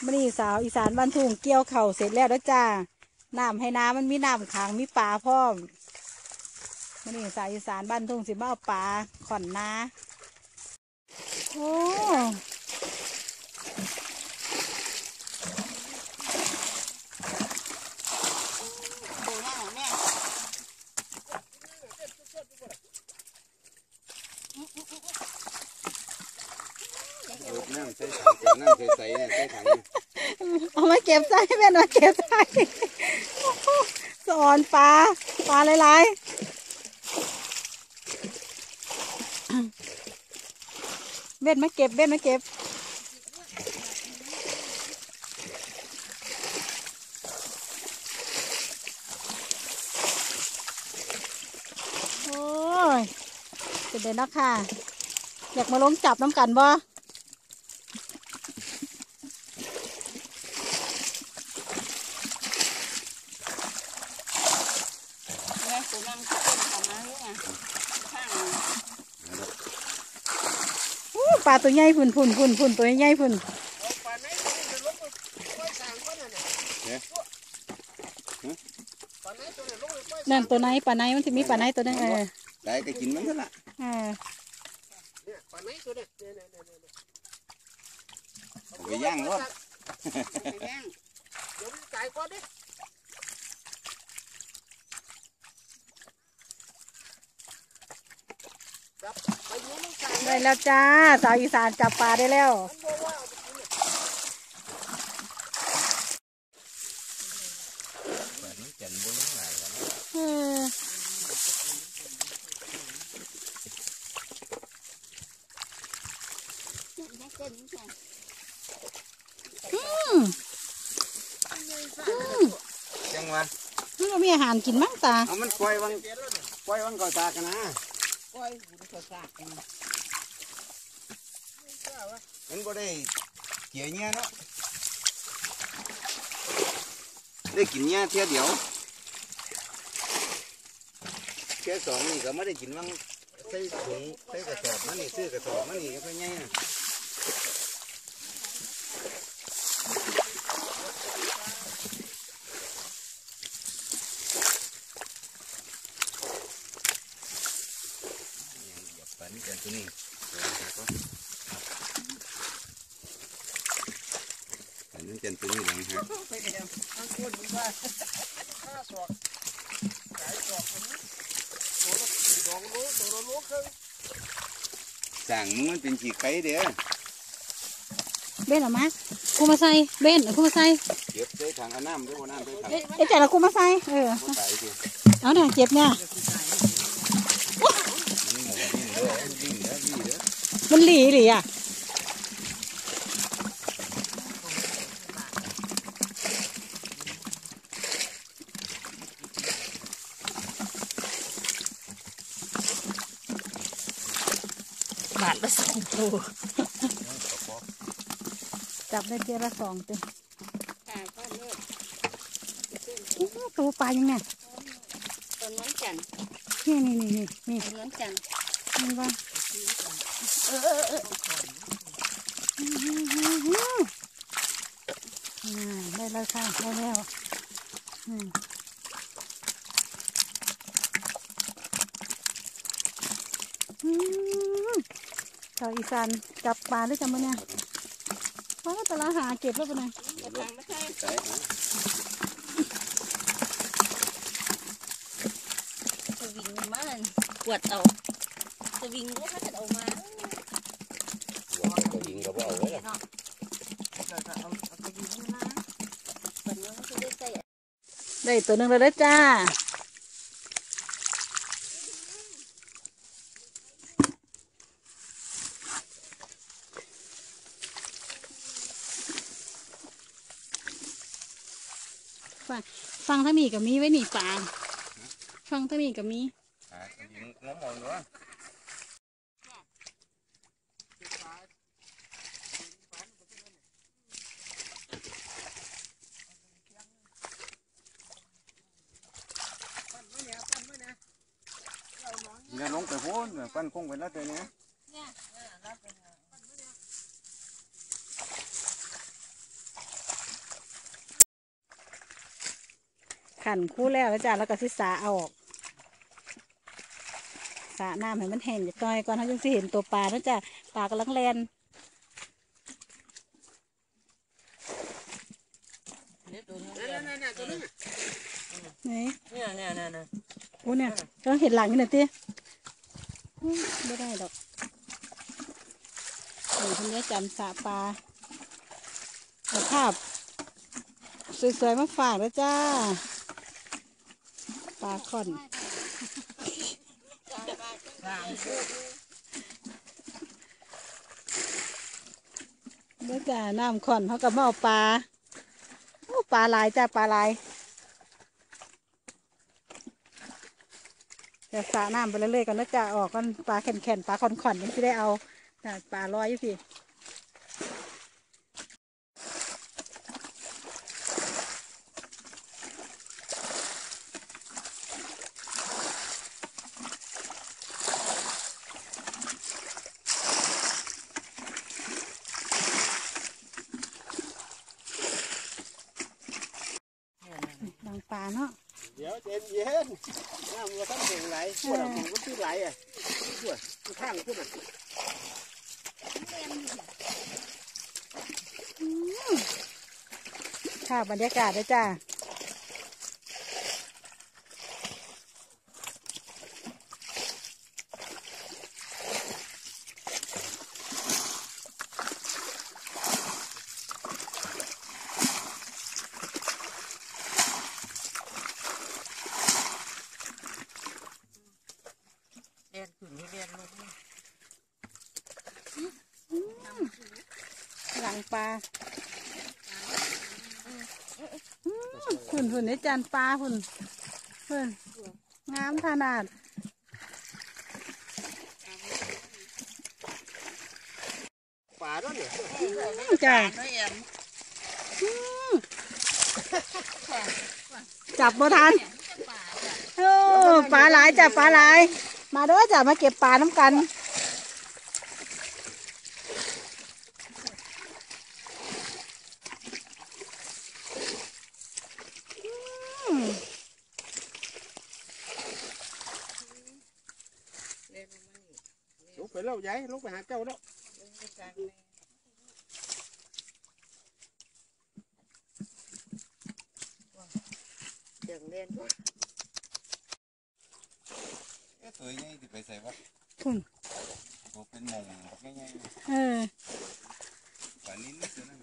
มื้อนี้สาวอีสานบ้านทุ่งเกี่ยวข้าวเสร็จแล้วแล้วจ้าน้ำให้น้ำมันมีน้ำขังมีปลาพร้อมมื้อนี้สาวอีสานบ้านทุ่งสิมาเอาปลาขอนนาโอ้น้ำใส่ถังน้ำใส่เนี่ยใส่ถังเอามาเก็บใส่แม่มาเก็บใส่สอนปลาหลายๆเบ็ดมาเก็บโอ้ยเป็นเด็นนะค่ะอยากมาลงจับน้ำกันบ่ปลาตัวใหญ่พุ่นตัวใหญ่พุ่นนั่นตัวไหนปลาไหนมันจะมีปลาไหนตัวนึงได้ก็กินมันก็ละปลาไหนตัวเด็ดไปย่างรถเดี๋ยวมันตายก่อนดิได้แล้วจ้าสาวอีสานจับปลาได้แล้วจังวะนี่เรามีอาหารกินมั้งตาเอามันปล่อยวันก่อตากันนะปล่อยหูก่อตากันมันบ่ได้เกี่ยเงี้ยเนาะได้กินเงี้ยเท่าเดียวแค่สองนี่ก็ไม่ได้กินวังใส่ถุงใส่กระสอบมันนี่ซื้อกระสอบมันนี่ก็ง่ายปันกันตัวนี้ปันนั้นกันตัวนี้หลังฮะสั่งมันเป็นฉีกไก่เด้อเบ้นหรอมะกูมาใส่เบ้นกูมาใส่เก็บใส่ถังเอาน้ำด้วยน้ำใส่ถังเอ๊ะแต่ละกูมาใส่เอาเนี่ยเจ็บเนี่ยมันหลีอ่ะบาทละ2 ตัวจับได้เจละ2 ตัวตัวปลายังไงตัวน้ำจันนี่ตัวน้ำจันนี่ว่าได้แล้วค่ะได้แล้วชาวอีสานจับปลาได้จำมั้ยเนี่ยเพราะว่าแต่ละหาเก็บแล้วเป็นไงสวิงมันปวดเอาสวิงก็ถ้าจะเอามาสวิงก็ว่าเอาไว้ละได้ตัวนึงเลยจ้าฟังถ้ามีกับมีไว้หนีปลาฟังถ้ามีกับมีน้ำมันด้วยอย่าลงไปโพ้นปั้นคงไปแล้วตัวนี้เขันคู่แล้วจ้าแล้วก็สิสาเอาออกสาน้ำให้มันแห้งจะต่อยก่อนเขาจึงสิเห็นตัวปลาแล้วจ้าปลากำลังแล่นนั่นตัวนึงนี่เนี่ยโอ้เนี่ยเราเห็นหลังนี่หน่อยติไม่ได้ดอกนี่คุณยายจันสาปลาเอาภาพสวยๆมาฝากแล้วจ้าปลาค่อนเด้อจ้าน้ำค่อนเขาก็มาเอาปลาโอ้ปลาลายจ้าปลาลายจะสาน้ำไปเรื่อยๆกันนะจ้าออกกันปลาแข็งๆปลาค่อนๆยังที่ได้เอาปลาลอยอยู่พี่ บางปลาเนาะเดี๋ยวเย็นน้ำมันต้องเก่งไหลพวกมันก็ตื้อไหลอ่ะพวกข้างพวกมันค่ะบรรยากาศด้วยจ้าหลังปลาหุ่นในจานปลาหุ่นงามขนาดป่าด้วยเนี่ยจ้าจับบ่ทันโอ้ปลาหลายจ้ะปลาหลายมาเด้อจ้ะมาเก็บปลาน้ำกันลุกไปแล้วยายลุกไปหาเจ้าแล้วเก่งเล่นตัวใหญ่ที่ไปใส่วะคุณตัวเป็นมงง่ายๆป่านนี้นี่เสือนั่น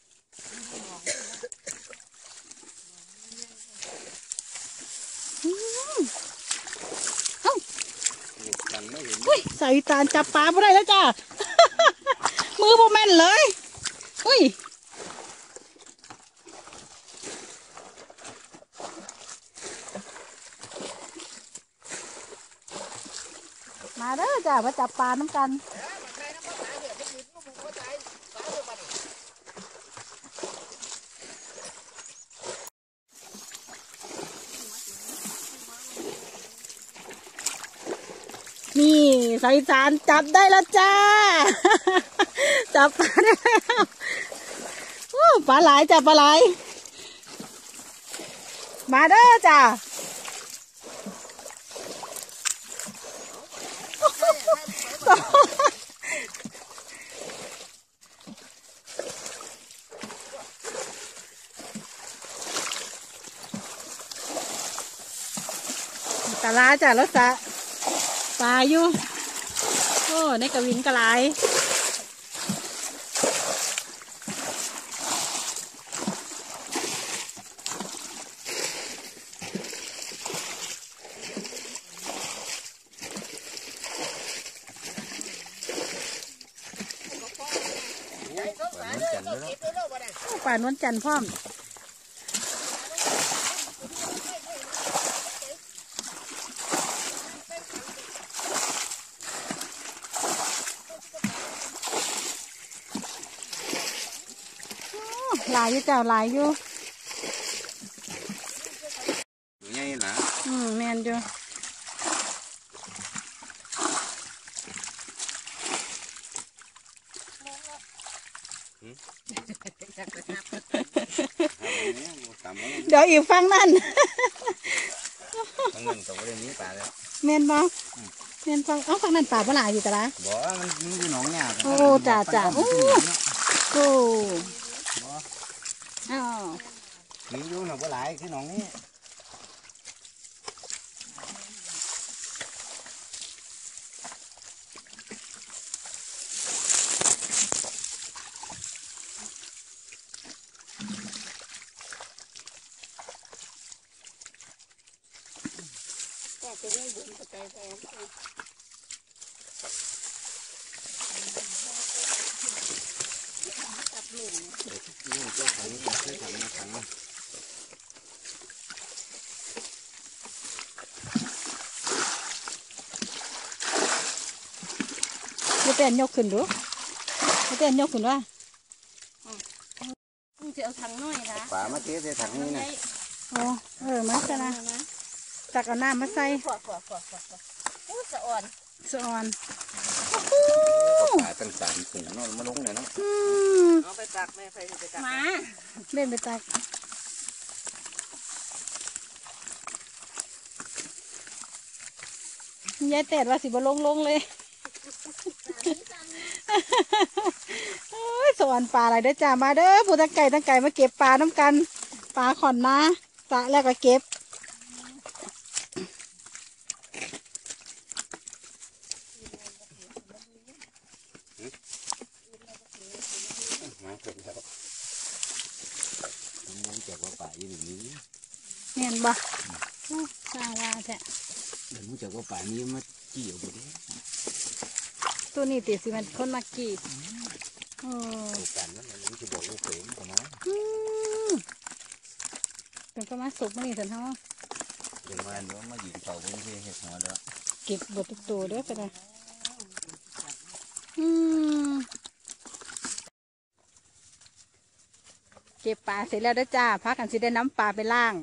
ตังไม่เห็นใส่ตาจับปลาไม่ได้แล้วจ้า มือโมแม่นเลยอุ้ยมาเด้อจ้ามาจับปลาน้ำกันนี่สายสารจับได้แล้วจ้า จับปลาได้แล้วโอ้ปลาไหลจ้าปลาไหลมาเด้อจ้าตาลาจ้ะรถสะปลาอยู่โอ้ในกระวินกระไรป่านวลจันทร์พร้อมหลายอยู่เจ้าหลายอยู่ตัวใหญ่นะแมนอยู่เดี๋ยวอีกฟังนั่นฟังนั่นก็บ่ได้มีปลาแล้วเมนบ่เมนฟังฟังนั่นป่าปลาอยู่ตะละบ่มันอยู่หนองหญ้าโอ้จ้าโอ้โอ้อ้าวมีอยู่น่ะบ่หลายคือหนองนี้แต่จะเรื่องบุญกระจายไปตับหลุมนี่เจ้าของเคยทำมาขังจะเต้นยกขึ้นดูจะเต้นยกขึ้นว่ามึงจะเอาถังน้อยนะปลามาเทใส่ถังนี่น่ะอ๋อมาซะนะตักเอาน้ำมาใส่ขวดอู้สะอ่อนสะออนปลาตั้ง3ถุงเนาะมาลงเนี่ยเนาะเอาไปตักแม่ไปไปตักมาเล่นไปตักยายเต้นว่าสิบ่ลงเลยโอ้ยสอนปลาอะไรเด้อจ้ามาเด้อผู้ตั้งไก่มาเก็บปลาน้ำกันปลาขอนนะสะแล้วก็เก็บมาเกิดแล้วมันจะว่าปลาอยู่นี่เห็นบ่สร้างว่าแท้มันจะว่าปลานี้มาเกี่ยวบ่ได้ตัวนี้ติสิมันคนมากรีดโอ้โอกาสนั้นมันจะบอกลูกเขยมันก็มาเป็นก็มาสุกมานี่สันเฮาเดี๋ยวมันว่ามาหยิบเต่าเพิ่งเห็ดหัวแล้วเก็บบดทุกตัวเด้อไปเลยเก็บปลาเสร็จแล้วเด้อจ้าพักกันสิได้น้ำปลาไปล่าง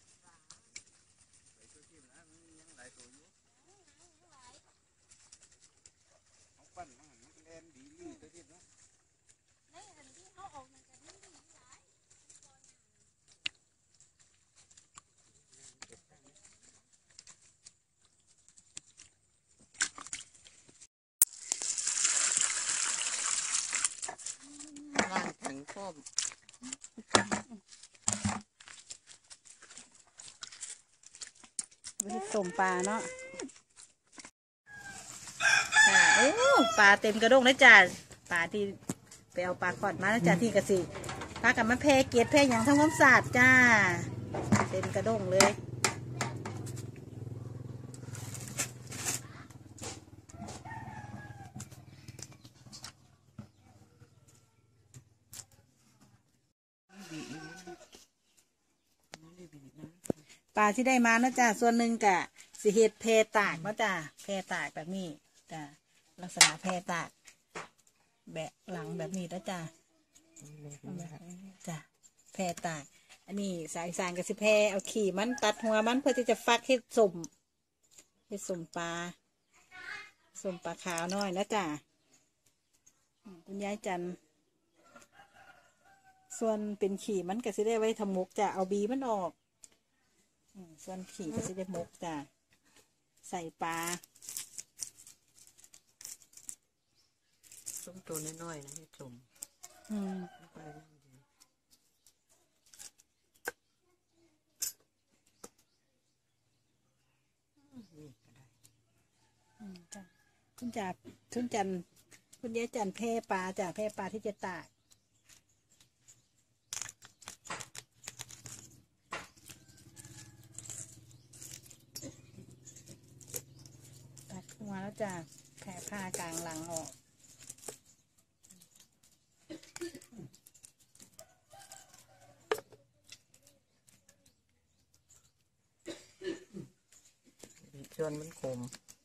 ล่างถังพร้อมไปต้มปลาเนาะโอ้ปลาเต็มกระด้งนะจ้าปลาที่ไปเอาปลาขอดมานะจ้าที่กระสีปลากับมะเพเกล็ดเพอย่างทั้งความสะอาดจ้าเต็มกระด้งเลยปลาที่ได้มานะจ้าส่วนหนึ่งกะสิเห็ดแพตากนะจ้าแพตากแบบนี้จ้าลักษณะแพตากแบะหลังแบบนี้นะจ้าจ้าแพตากอันนี้สายสารกับสิแพเอาขี่มันตัดหัวมันเพื่อที่จะฟักเห็ดสุ่มปลาขาวน้อยนะจ้าคุณยายจันส่วนเป็นขี่มันก็สิได้ไว้ทำมุกจ้าเอาบีมันออกส่วนขี่ก็จะได้มกจ้ะใส่ปลาส้มตัวน้อยๆนะให้ชมจ้ะคุณยายจันแพร่ปลาจ้ะแพร่ปลาที่จะตากตัดหัวแล้วจ้ะแผ่ผ้ากลางหลังออกชวนมันคม